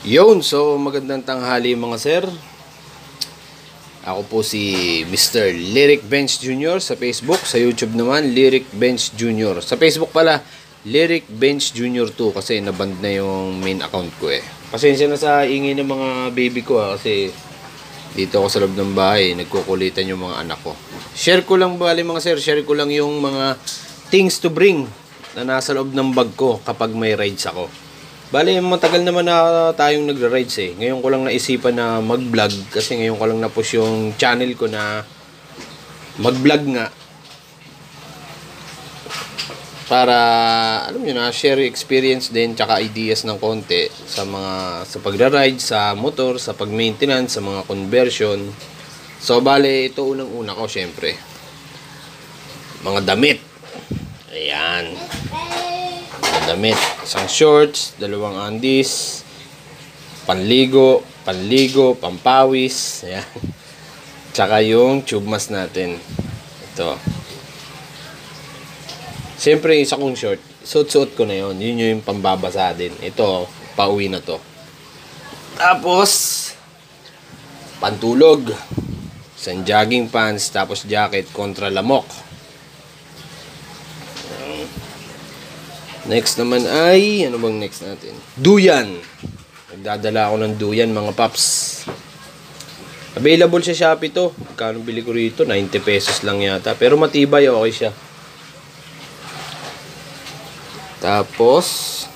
So magandang tanghali mga sir. Ako po si Mr. Lyric Bench Jr. sa Facebook, sa YouTube naman Lyric Bench Jr. Sa Facebook pala Lyric Bench Jr. 2 kasi naband na yung main account ko eh. Pasensya na sa ingay ng mga baby ko kasi dito ako sa loob ng bahay, nagkukulitan yung mga anak ko. Share ko lang mga sir, share ko lang yung mga things to bring na nasa loob ng bag ko kapag may rides ako. Bale, matagal naman na tayong nagra-rides eh. Ngayon ko lang naisipan na mag-vlog kasi ngayon ko lang na-push yung channel ko na mag-vlog nga. Para, alam nyo na, share experience din tsaka ideas ng konti sa pagra-ride, sa motor, sa pag-maintenance, sa mga conversion. So, bale, ito unang-una ko syempre. Mga damit. Ayan. Damit, isang shorts, dalawang undies, panligo, pampawis, ayan. Tsaka yung tube mask natin. Ito. Siyempre, isa kong short, suot-suot ko na yun. Yun yung pambabasa din. Ito, pauwi na to. Tapos, pantulog, isang jogging pants, tapos jacket kontra lamok. Next naman ay, ano bang next natin? Duyan. Nagdadala ako ng duyan mga paps. Available sa Shopee to. Kano bili ko rito? 90 pesos lang yata. Pero matibay, okay siya. Tapos,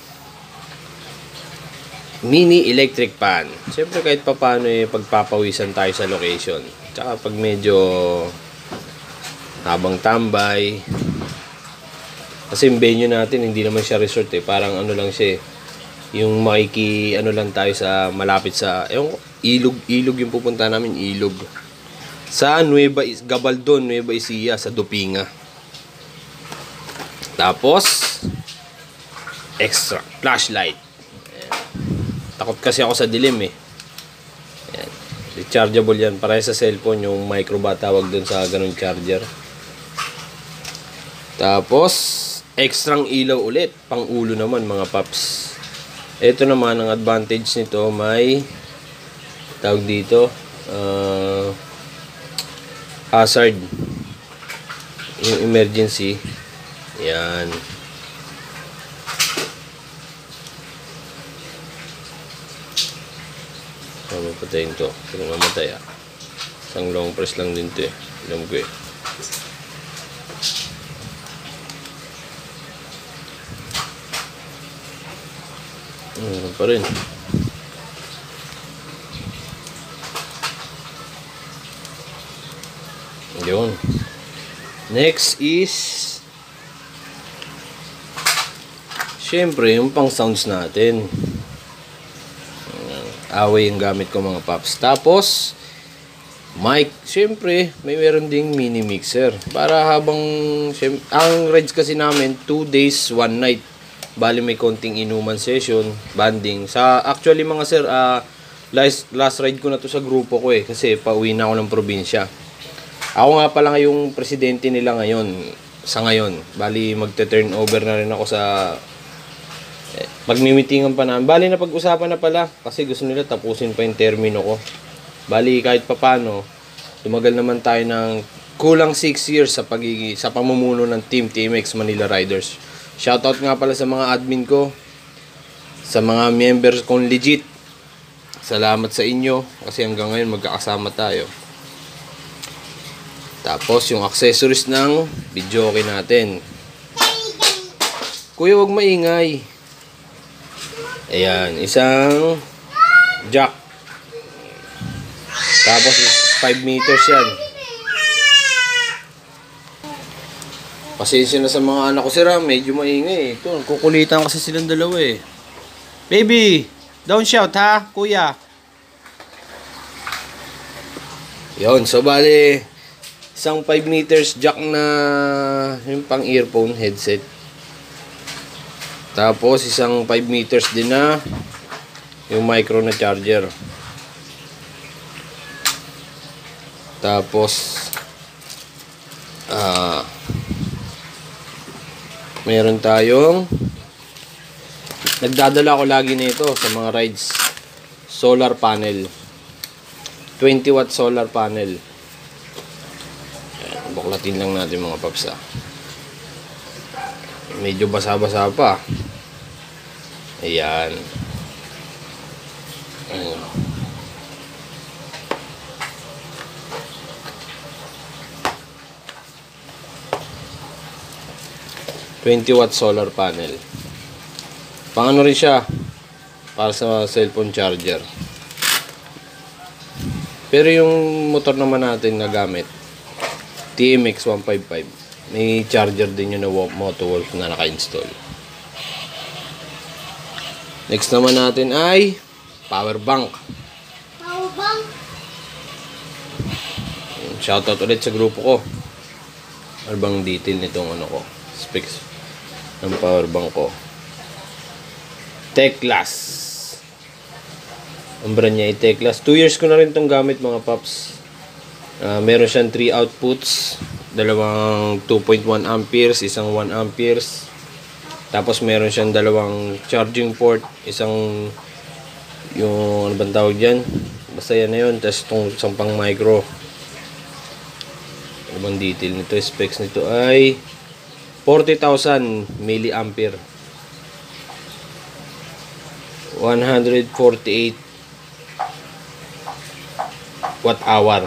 mini electric pan. Siyempre kahit paano eh, pagpapawisan tayo sa location. Tsaka pag medyo habang tambay. Kasi yung venue natin, hindi naman siya resort eh. Parang ano lang siya eh. Yung ano lang tayo sa malapit sa, ilog yung pupunta namin, ilog. Sa Gabaldon, Nueva Ecija, sa Dupinga. Tapos, extra flashlight. Ayan. Takot kasi ako sa dilim eh. Ayan. Rechargeable yan. Para sa cellphone, yung micro ba tawag dun sa ganun charger. Tapos, extrang ilaw ulit, pang ulo naman mga paps. Ito naman ang advantage nito, may tawag dito hazard, yung emergency. Yan. Patayin to, kung mamatay isang long press lang din to eh, alam ko eh. Pa rin. Yun. Next is syempre yung pang sounds natin. Away yung gamit ko mga paps. Tapos mic, syempre meron ding mini mixer para habang ang rides kasi namin 2 days 1 night. Bali may konting inuman session, banding. Actually mga sir, last ride ko na to sa grupo ko eh. Kasi pauwi na ako ng probinsya. Ako nga pala yung presidente nila ngayon. Sa ngayon. Bali magte-turn over na rin ako sa magmimitingan pa namin. Bali napag-usapan na pala. Kasi gusto nila tapusin pa yung termino ko. Bali kahit papano, tumagal naman tayo ng kulang 6 years sa pamumuno ng Team TMX Manila Riders. Shoutout nga pala sa mga admin ko, sa mga members kong legit. Salamat sa inyo kasi hanggang ngayon magkakasama tayo. Tapos yung accessories ng videoke natin. Kuya, wag maingay. Ayan, isang jack. Tapos 5 meters yan. Pasensya na sa mga anak ko sir, medyo maingay eh. Ito, kukulitan kasi silang dalawa eh. Baby, don't shout ha, kuya. Yun, so bali, isang 5 meters jack na yung pang earphone headset. Tapos isang 5 meters din na yung micro na charger. Tapos meron tayong nagdadala ko lagi nito sa mga rides. solar panel. 20 watt solar panel. Ayan, buklatin lang natin mga paps Medyo basa-basa pa. Ayan. Ayan. ...20 watt solar panel. Pang ano rin siya, para sa cellphone charger. Pero yung motor naman natin na gamit, TMX 155, may charger din yun na Motowolf na naka-install. Next naman natin ay power bank. Power bank? Shoutout ulit sa grupo ko. Ano bang detail nitong ano ko? Specs ng power bank ko. Teclas. Ang brand niya ay Teclas. 2 years ko na rin itong gamit mga paps. Meron siyang 3 outputs. Dalawang 2.1 amperes, isang 1 amperes. Tapos meron siyang dalawang charging port. Isang, yung ano bang tawag dyan? Basta yan na yun. Tapos itong isang pang micro. Ano bang detail nito? Specs nito ay 40,000 milliampere. 148 watt hour.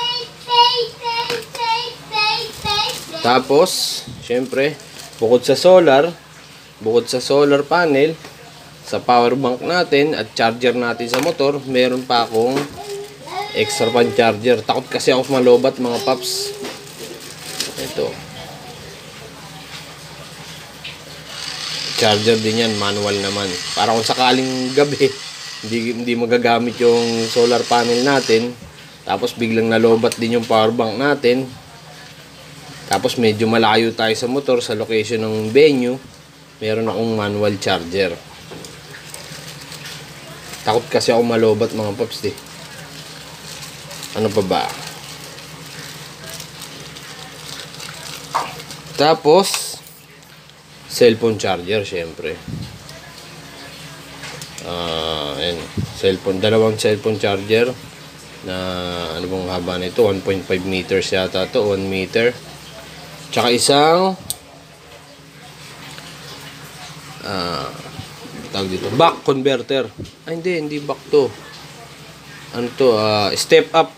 Tapos, syempre, bukod sa solar panel, sa power bank natin at charger natin sa motor, meron pa akong extra pan charger. Takot kasi ako malobat mga paps. Ito. Charger din yan, manual naman. Para kung sakaling gabi, hindi magagamit yung solar panel natin. Tapos biglang nalobat din yung power bank natin. Tapos medyo malayo tayo sa motor, sa location ng venue. Meron akong manual charger. Takot kasi ako malobat mga paps Ano pa ba? Tapos cellphone charger syempre. Dalawang cellphone charger na ano bang haba nito, 1.5 meters yata to, 1 meter. Tsaka isang tawag dito, back converter. Hindi back to. Ano to? Step up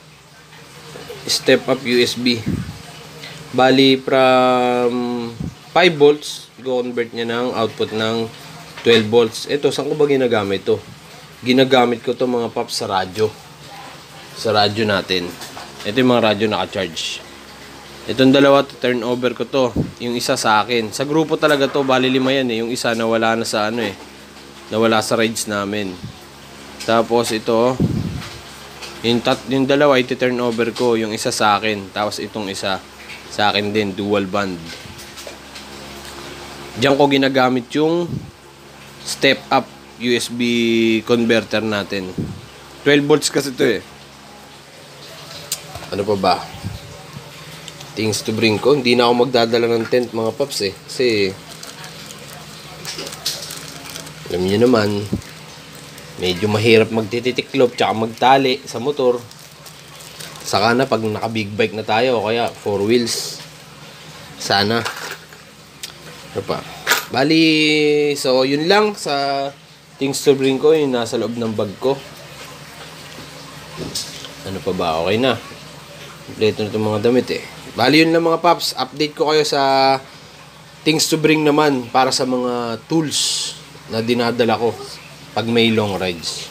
USB. Bali from 5 volts, i-convert niya ng output ng 12 volts. Ito, saan ko ba ginagamit to? Ginagamit ko to mga paps sa radyo. Sa radyo natin. Ito yung mga radyo naka-charge. Itong dalawa, turn over ko to. Yung isa sa akin. Sa grupo talaga to, bali 5 yan Yung isa nawala na sa nawala sa rides namin. Tapos ito, yung dalawa, iti-turn over ko. Yung isa sa akin. Tapos itong isa sa akin din, dual band. Diyan ko ginagamit yung step up USB converter natin. 12 volts kasi ito Ano pa ba? Things to bring ko. Hindi na ako magdadala ng tent mga paps Kasi alam niyo naman, medyo mahirap magtitiklop tsaka magtali sa motor. Saka na pag naka big bike na tayo o kaya 4 wheels. Sana. Ano pa? Bali, so yun lang sa things to bring ko, yung nasa loob ng bag ko. Ano pa ba? Okay na. Kompleto na itong mga damit Bali yun lang mga paps. Update ko kayo sa things to bring naman para sa mga tools na dinadala ko pag may long rides.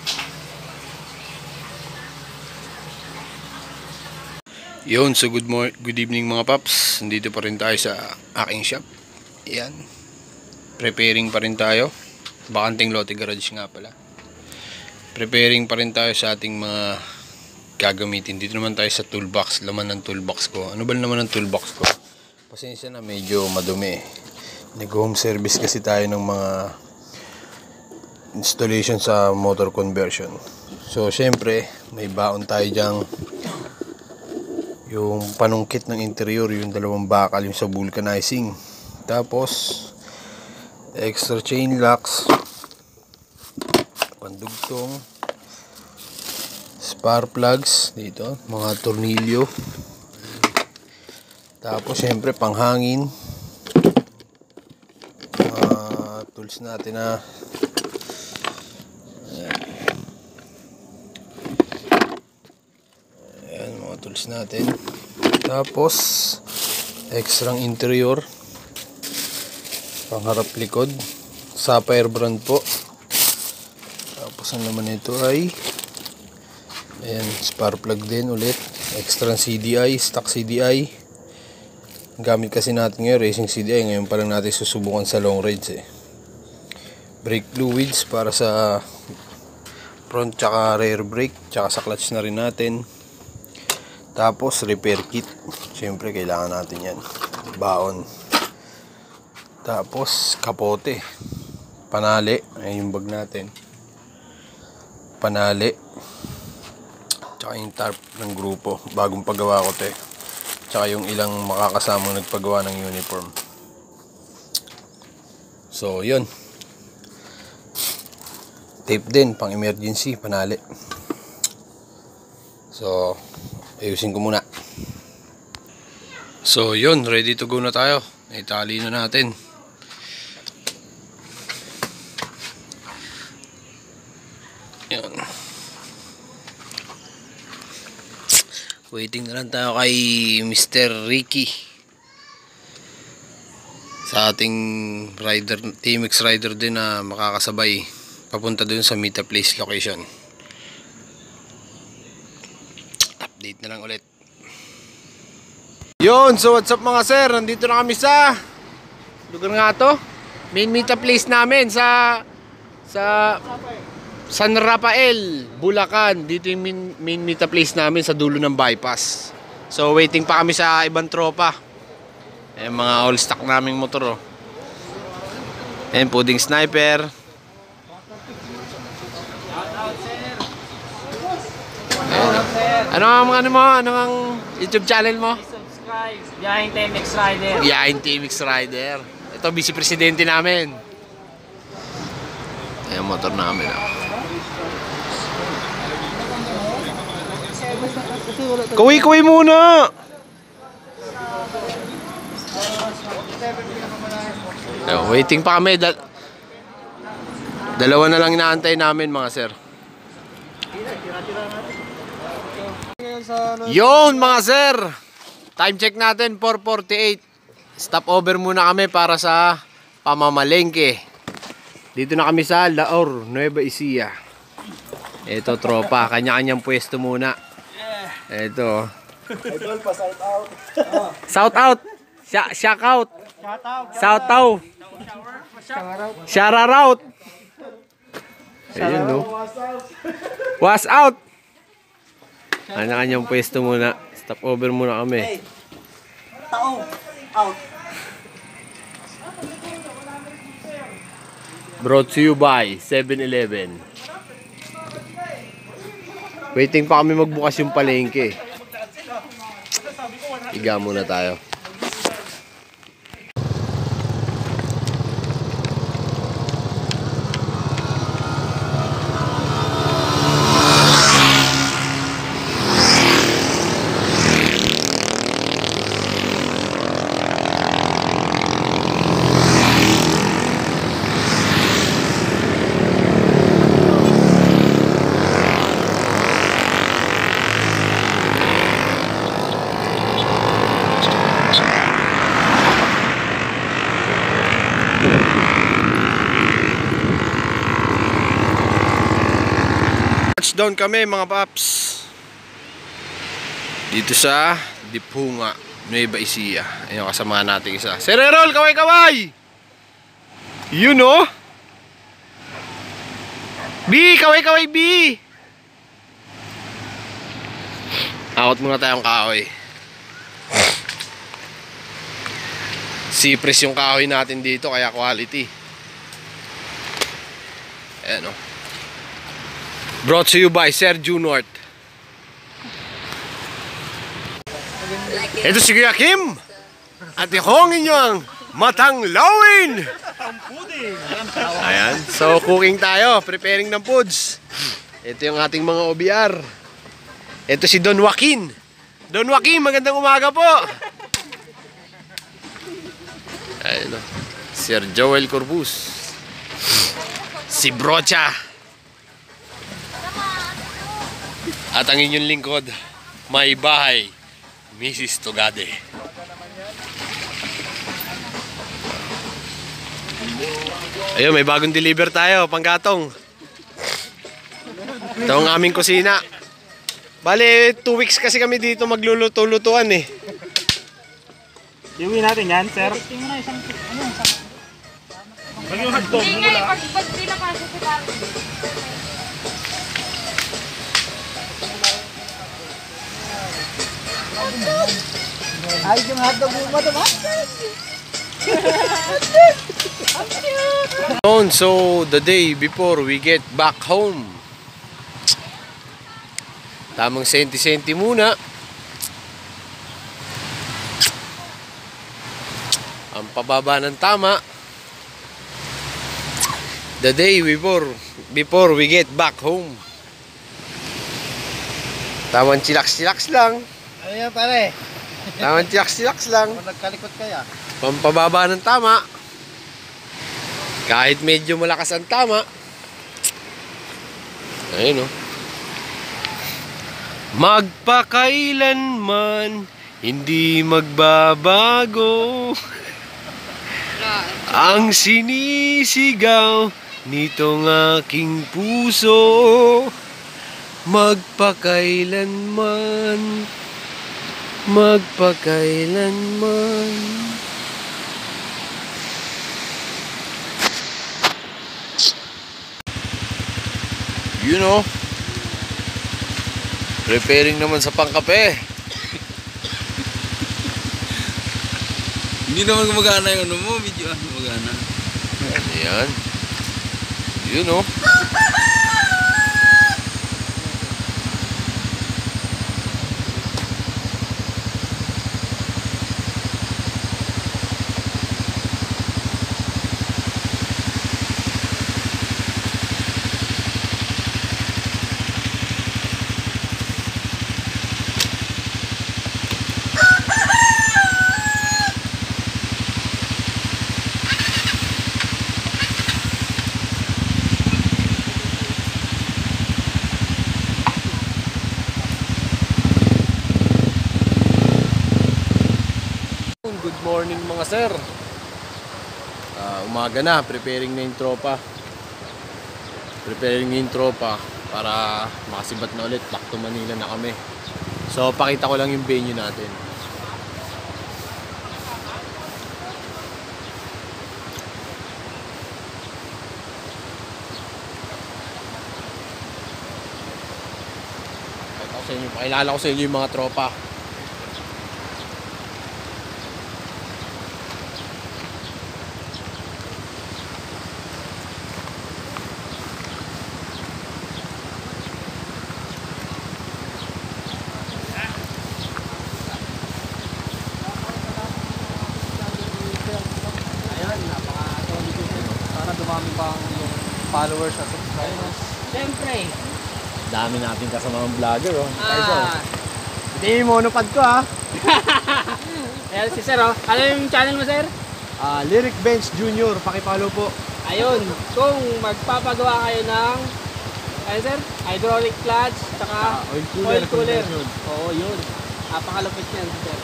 Yun, so good evening mga paps. Nandito pa rin tayo sa aking shop. Ayan. Preparing pa rin tayo. Bakanting lote garage nga pala. Preparing pa rin tayo sa ating mga gagamitin. Dito naman tayo sa toolbox. Laman ng toolbox ko. Ano ba naman ang toolbox ko? Pasensya na, medyo madumi. Nag-home service kasi tayo ng mga installation sa motor conversion. So, syempre, may baon tayo dyang yung panungkit ng interior, yung 2 bakal, yung sa vulcanizing. Tapos, extra chain locks. pandugtong, spark plugs dito, mga tornilyo. Tapos syempre panghangin, tools natin na ayan, mga tools natin. Tapos extrang interior, pangharap likod, Sapphire brand po. Tapos ang naman nito ay ayan, spark plug din ulit, extra CDI, stock CDI. Gamit kasi natin ngayon racing CDI, ngayon pa lang natin susubukan sa long range brake fluids para sa front tsaka rear brake, tsaka sa clutch na rin natin. Tapos repair kit, syempre kailangan natin yan, baon. Tapos kapote, panali, ayun yung bag natin, panali, tsaka yung tarp ng grupo, bagong paggawa ko tsaka yung ilang makakasamang nagpagawa ng uniform. So yun, tape din pang emergency, panali. So ayusin ko muna. So yun, ready to go na tayo. Itali na natin. Yun. Waiting na lang tayo kay Mr. Ricky sa ating rider, TMX rider din na makakasabay papunta dun sa Mita Place location. Update na lang ulit. Yun, so what's up mga sir, nandito na kami sa lugar nga to, main Mita Place namin sa San Rafael, Bulacan. Dito yung main Mita Place namin sa dulo ng bypass. So waiting pa kami sa ibang tropa. Mga all stock naming motor puding sniper. Ano ang YouTube channel mo? Subscribe, Biyaheng TMX Rider. Biyaheng TMX Rider. Ito vice presidente namin. Ayan motor namin Kuwi muna. Waiting pa kami. Dalawa na lang inaantay namin mga sir. Yun mga sir, time check natin 4:48. Stop over muna kami para sa pamamalengke. Dito na kami sa Laor, Nueva Ecija. Ito tropa, kanya-kanyang pwesto muna. Ito. Idol pa, shout out. Shout out. Shout out. Shout out. Shout out. Ayun no. Was out. Kanya-kanyang pwesto muna. Stop over muna kami. Tao, out. Brought to you by 7-Eleven. Waiting pa kami magbukas yung palengke. Iga muna tayo. Touchdown kami mga paps. Dito sa Dipunga, Nueva Ecija. Ayun kasama natin isa. Sir Errol, kaway-kaway! You know? B, kaway-kaway B! Awat muna tayong kahoy. Cypress yung kahoy natin dito, kaya quality. Ayan o. Brought to you by Sergio North. Ito si Kuya Kim at ikong inyong matang lawin. Ayan. So, cooking tayo. Preparing ng foods. Ito yung ating mga OBR. Ito si Don Joaquin. Don Joaquin, magandang umaga po. Ayun o. Sir Joel Corbus. Si Brocha. At ang inyong lingkod, may bahay, Mrs. Togade. Ayun, may bagong deliver tayo, panggatong. Ito ang aming kusina. Bale, 2 weeks kasi kami dito magluluto-lutuan eh. Iuwi natin yan, sir. Hindi nga, pag pinapasok ko dami. Ay, yung hotdog mo ba naman? So, the day before we get back home. Tamang senti-senti muna. Ang pababa ng tama. The day before we get back home. Tamang chillax-chillax lang. Ano yan, pare? Tamang chillax-chillax lang. Kung nagkalikot kaya? Pampababa ng tama. Kahit medyo malakas ang tama. Ayun o. Magpakailanman hindi magbabago ang sinisigaw nitong aking puso. Magpakailanman, magpakailanman. You know, preparing naman sa pangkape. Hindi naman gumagana yung ano mo, medyo gumagana. Ayan. You know. Good morning mga sir. Umaga na, preparing na yung tropa. Preparing na yung tropa para makasibat na ulit. Back to Manila na kami. So pakita ko lang yung venue natin. Pakilala ko sa inyo yung mga tropa. Dumami pa ang followers at subscribers. Siyempre. Dami natin kasamang vlogger oh. Ito yung monopod ko ha. Ayan si sir oh. Ano yung channel mo sir? Lyric Bench Junior, pakipollow po. Ayun. Kung magpapagawa kayo ng ano sir? Hydraulic clutch tsaka Oil cooler. Oo yun. Napakalupit yan sir.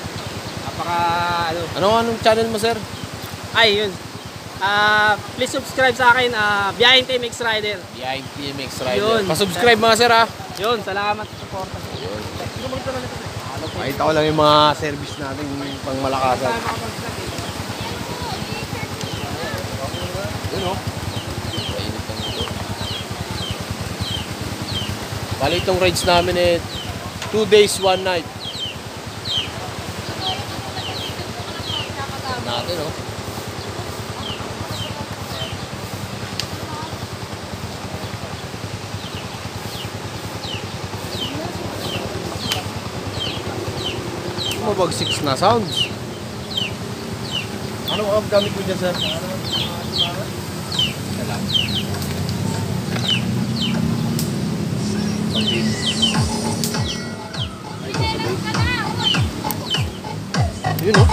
Anong channel mo sir? Ay yun. Please subscribe sa akin, Biyaheng TMX Rider. Behind TMX Rider. Yun. Pa-subscribe mga sir ha. Yun, salamat sa support. Makita ko lang yung mga service natin pang malakasan. Yun o. Mainit lang ito. Bali itong rides namin eh 2 days, 1 night. Natin o. Mabag 6 na sounds. Anong gamit mo dyan sir? pag-base. Ay, sa base. Yun o.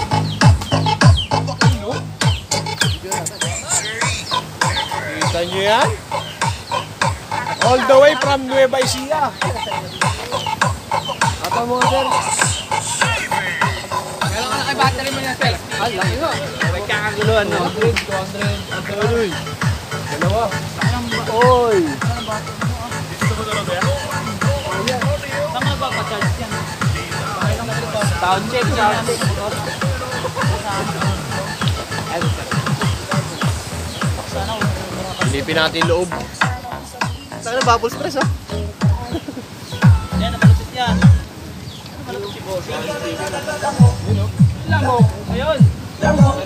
Kita nyo yan? All the way from Nueva Ecija. Apa mo, sir? Meron ka na kay battery mo yan, sir. Ah, laki nga. Nagkakaguluhan, no? 200, 200. Dalawa. Oy! Saan ba pa-charge yan? Sound check, sound check. Silipin natin yung loob. Saan na bubble press, oh? Yan, napalutot yan. Napalutot si Boss. Lamok. Ayun. Lamok.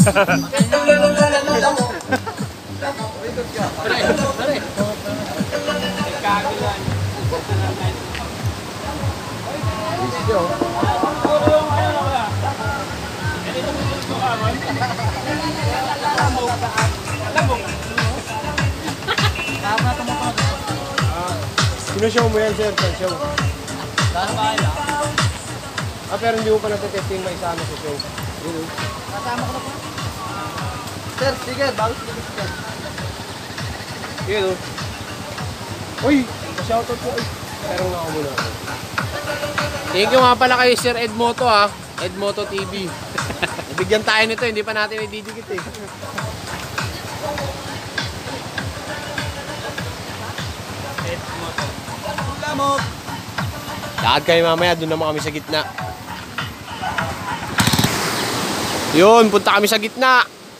Pare. Nagkakaguluhan. Visyo. Sinushow mo yan, sir. Show. Saan ba kayo? Pero hindi mo pa natetesting may isama sa show. Kasama ko na po. Sir, sticker. Bago sticker. Yun, oh. Uy! Shoutout po. Pero nga ako muna. Thank you nga pala kay Sir Edmoto ha. Edmoto TV. Nabigyan tayo nito, hindi pa natin ididikit eh. Lamok. Lakad kayo mamaya, doon naman kami sa gitna. Yun, punta kami sa gitna.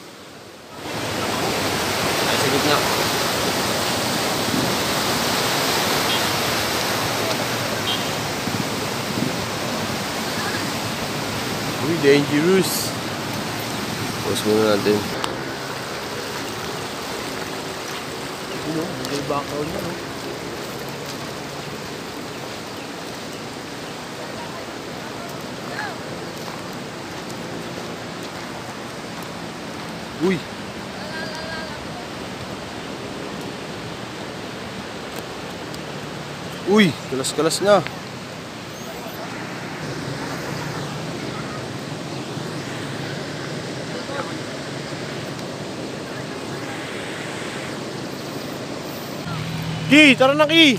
Ay, sa gitna. Uy, dangerous. Pause muna natin. May background na, no? Uy! Uy! Kalas-kalas na. Ki! Tara na, Ki!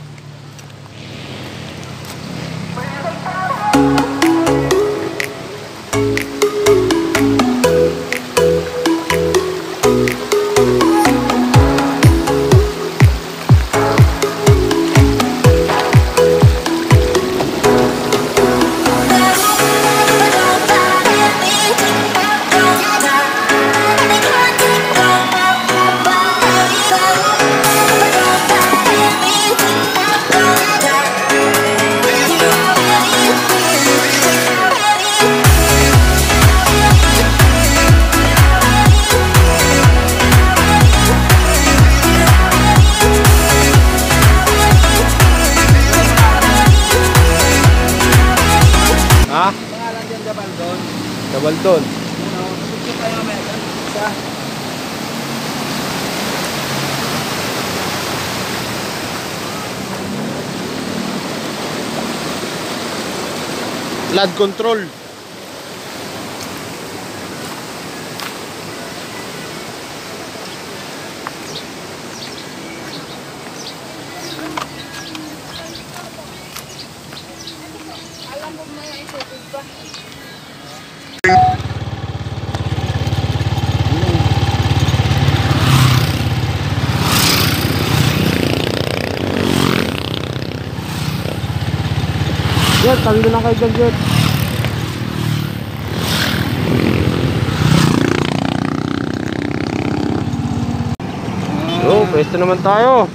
Ha? Pangalan dyan, Gabaldon. Gabaldon. Picture tayo mamaya dyan. Isa. Flood control. Jet, tabi na lang kayo dyan, Jet. So, pwesto naman tayo.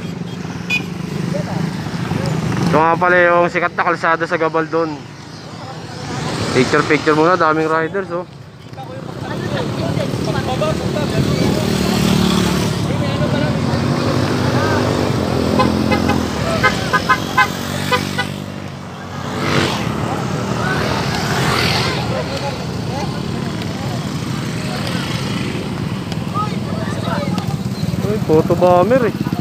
Ito nga pala yung sikat na kalsada sa Gabaldon. Picture muna, daming riders oh. Ay, photo bomber eh.